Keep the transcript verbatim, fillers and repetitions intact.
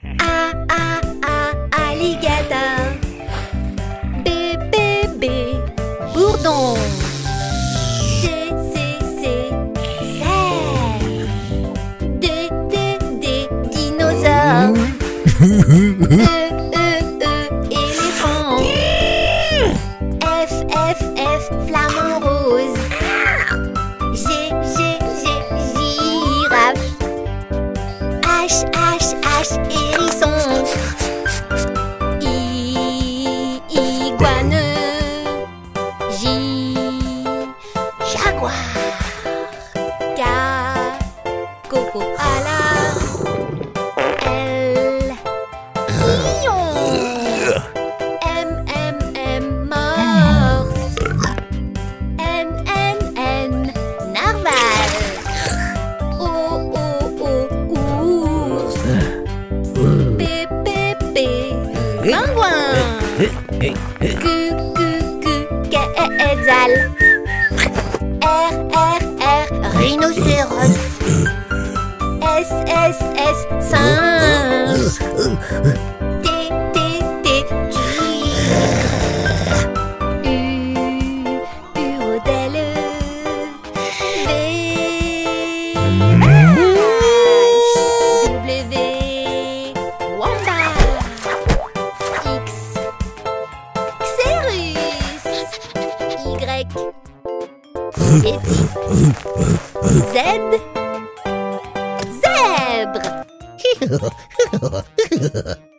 A, A, A, alligator. B, B, B, bourdon. C, C, C, cerf. D, D, D, dinosaure. E, E, E, éléphant. F, F, F, flamant rose. G, G, G, girafe. H, H, H, hérisson. I, iguane. J, jaguar. K, koala. L, lion. M, M, M, morse. N, N, N, narval. O, O, O, ours. P, P, P, pingouin. Q, Q, Q, quetzal. R, R, R, rhinocéros. S, S, S, singe. T, T, T, tigre. U, urodèle. V, vache. W, wombat. X, xérus. Y, Z, zèbre.